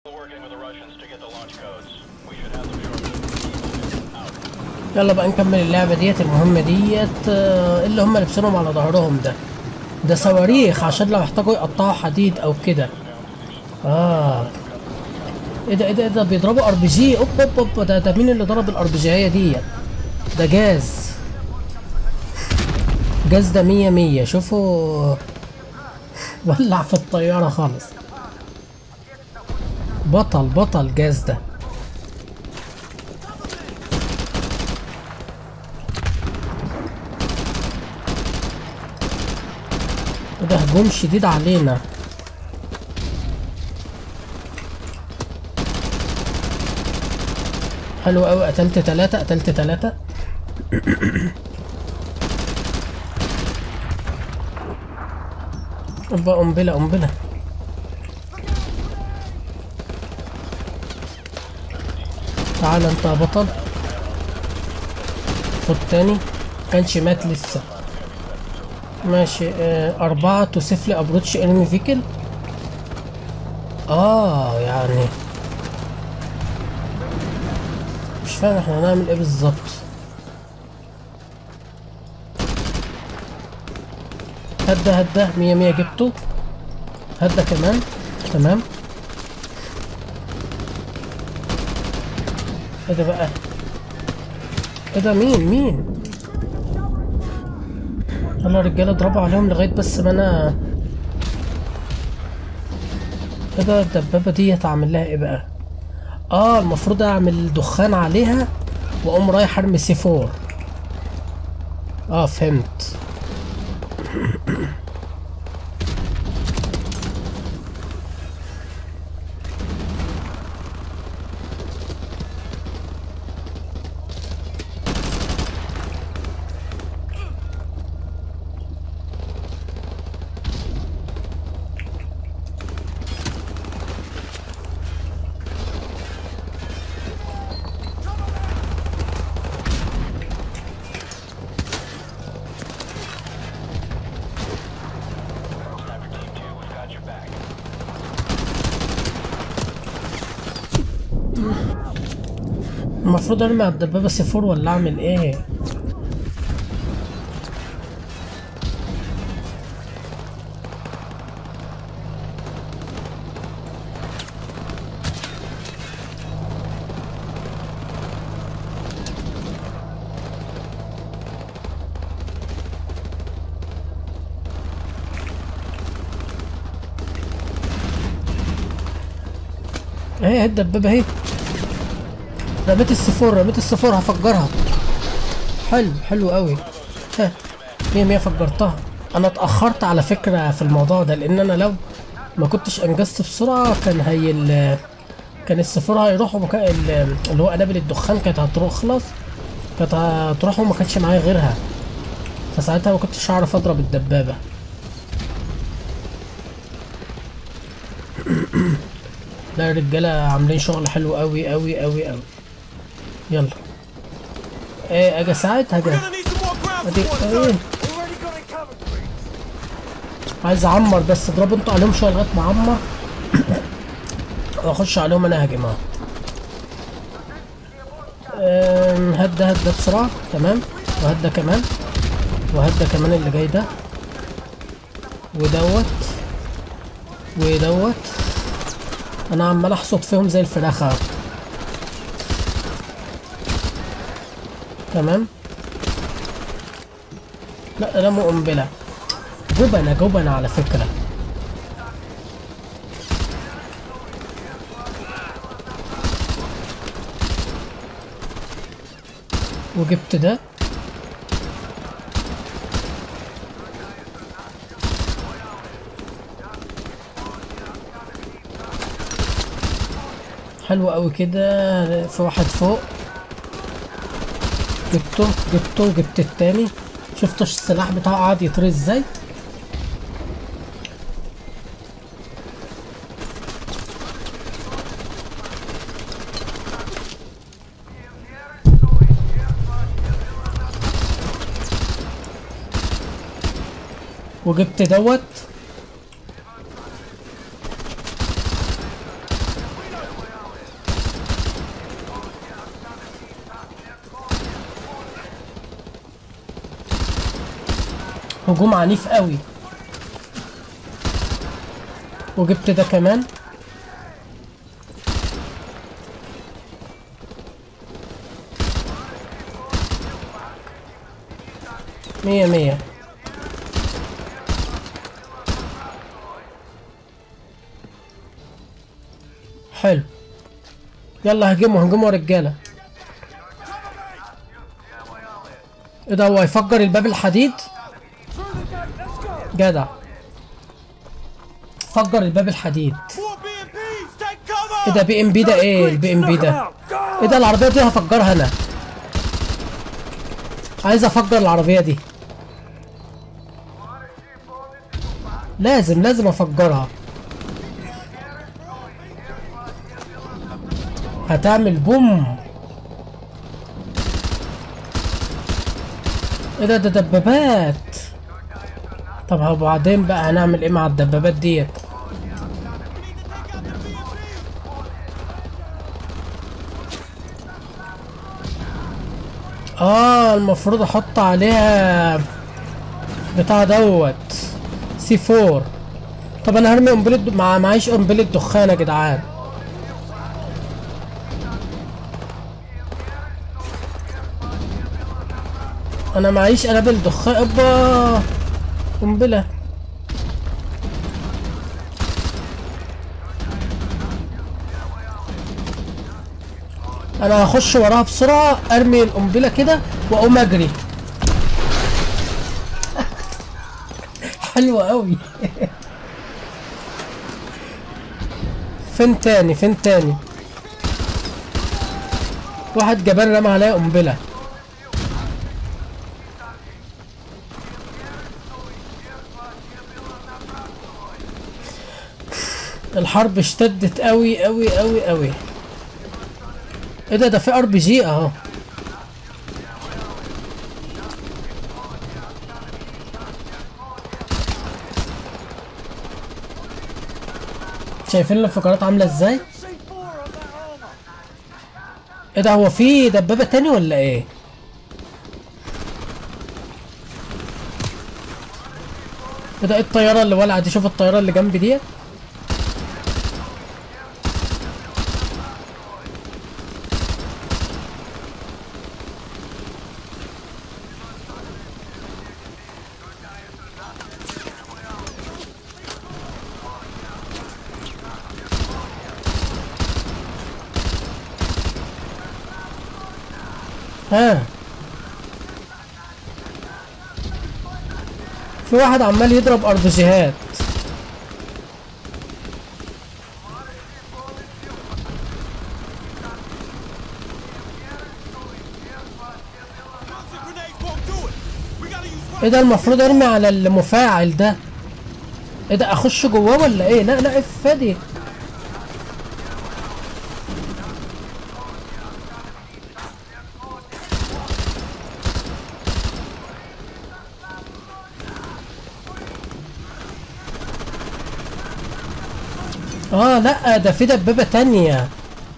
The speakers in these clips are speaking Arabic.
يلا بقى نكمل اللعبة ديت المهمة ديت. اللي هم لابسينهم على ظهرهم ده صواريخ عشان لو احتاجوا يقطعوا حديد او كده. ايه ده بيضربوا ار بي جي. اوب اوب اوب، ده مين اللي ضرب الار بي جي ديت؟ ده جاز ده 100 شوفوا ولع في الطيارة خالص. بطل جاز ده. ده هجوم شديد علينا. حلو قوي، قتلت 3 ابقى قنبلة. تعال انت يا بطل، خد تاني. كانش مات لسه. ماشي. 4 توصف لي ابروتش انمي فيكل. يعني مش فاهم احنا هنعمل ايه بالظبط. هدا 100 جبته. هدا كمان. تمام. ايه ده بقى؟ ايه ده؟ مين؟ يلا رجاله اضربوا عليهم لغايه بس ما انا. ايه ده؟ الدبابه ديت اعمل لها ايه بقى؟ المفروض اعمل دخان عليها واقوم رايح ارمي سي 4. فهمت. المفروض ارمي على الدبابة سي 4 ولا اعمل ايه؟ اهي الدبابة اهي. رميت السفور هفجرها. حلو قوي. 100 فجرتها. انا اتأخرت على فكرة في الموضوع ده، لان انا لو ما كنتش انجزت بسرعة كان السفور هيروح اللي هو قنابل الدخان كانت هتروح خلاص. كانت هتروح وما كانش معايا غيرها، فساعتها ما كنتش هعرف اضرب الدبابة. لا الرجالة عاملين شغل حلو قوي. يلا اجي اساعدها. ايه عايز اعمر بس. اضربوا انتوا عليهم شويه لغايه ما اعمر واخش عليهم انا هاجم. هدا بسرعه. تمام. وهدا كمان اللي جاي ده ودوت. انا عمال احصد فيهم زي الفراخه. تمام. لا رموا قنبله. جبنه على فكره. وجبت ده. حلو قوي كده. في واحد فوق جبت التاني. شفتوا السلاح بتاعه قاعد يطير ازاي؟ وجبت دوت. هجوم عنيف قوي. وجبت ده كمان. مية مية. حلو. يلا هجموا هجموا يا رجاله. ايه ده، هو هيفجر الباب الحديد؟ جدع، فجر الباب الحديد. ايه ده بي ام بي ده؟ ايه البي ام بي ده؟ ايه ده العربيه دي؟ هفجرها انا. عايز افجر العربيه دي. لازم افجرها. هتعمل بوم. ايه ده دبابات. طب وبعدين بقى هنعمل ايه مع الدبابات ديت؟ المفروض احط عليها بتاع دوت سي 4. طب انا هرمي قنبله معيش قنبله دخان يا جدعان. انا معيش قنابل دخان. ابا قنبله. انا هخش وراها بسرعه، ارمي القنبله كده واقوم اجري. حلوه قوي. فين تاني؟ واحد جبان رمى عليا قنبله. الحرب اشتدت قوي قوي قوي قوي. ايه ده في ار بي جي اهو. شايفين الانفجارات عامله ازاي؟ ايه ده، هو في دبابه تاني ولا ايه؟ ايه ده، ايه الطياره اللي ولعت دي؟ شوف الطياره اللي جنبي دي. ها، في واحد عمال يضرب اربجيهات. ايه ده، المفروض ارمي على المفاعل ده. ايه ده، اخش جواه ولا ايه؟ لا افادي. لا ده في دبابة تانية.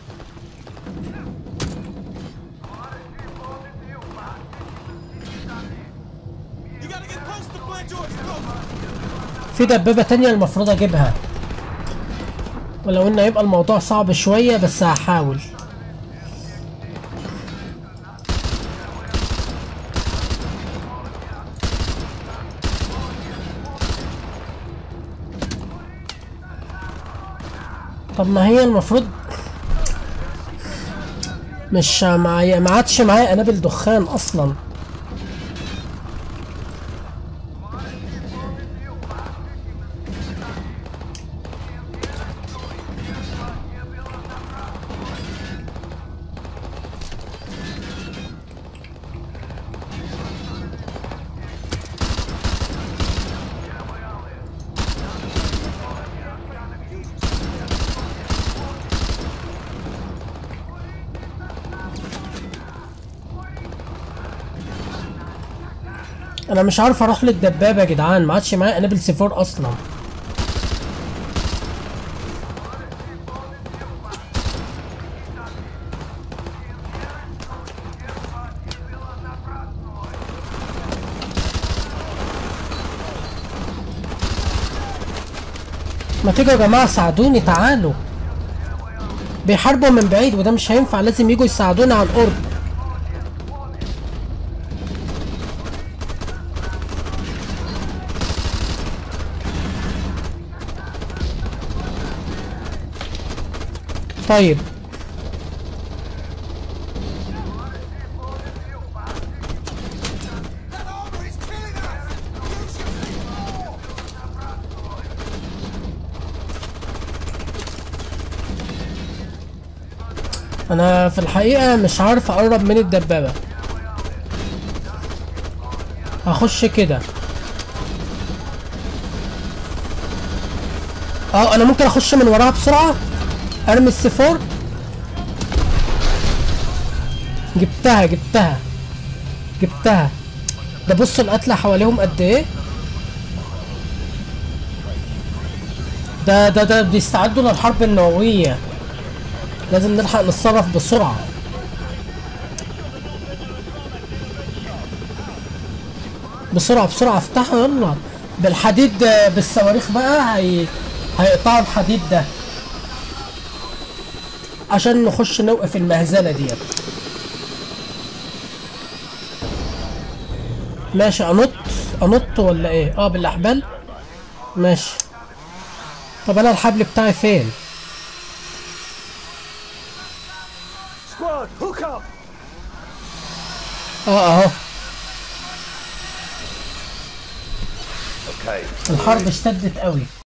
في دبابة تانية المفروض اجيبها، ولو ان هيبقى الموضوع صعب شوية بس هحاول. طب ما هي المفروض مش معايا، ما عادش معايا قنابل دخان اصلا. انا مش عارف اروح للدبابه يا جدعان، ما عادش معايا قنابل سي 4 اصلا. ما تيجوا يا جماعه ساعدوني، تعالوا. بيحاربوا من بعيد وده مش هينفع، لازم يجوا يساعدوني على القرب. طيب انا في الحقيقة مش عارف اقرب من الدبابة. هخش كده. انا ممكن اخش من وراها بسرعة، ارمي السفور. جبتها. ده بصوا القتلة حواليهم قد ايه. ده بيستعدوا للحرب النووية، لازم نلحق نتصرف بسرعة. بسرعة افتحوا يلا بالحديد، بالصواريخ بقى هيقطعوا الحديد ده عشان نخش نوقف المهزلة ديت. ماشي، انط ولا ايه؟ بالاحبال. ماشي. طب انا الحبل بتاعي فين؟ اهو. الحرب اشتدت قوي.